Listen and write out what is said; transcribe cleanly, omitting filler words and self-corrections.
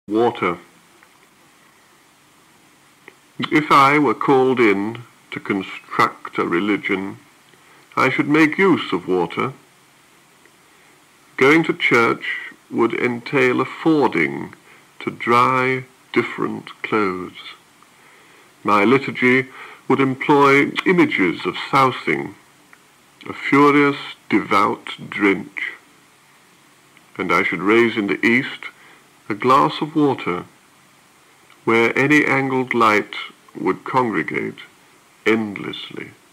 Water. If I were called in to construct a religion, I should make use of water. Going to church would entail affording to dry different clothes. My liturgy would employ images of sousing, a furious, devout drench, and I should raise in the east a glass of water, where any angled light would congregate endlessly.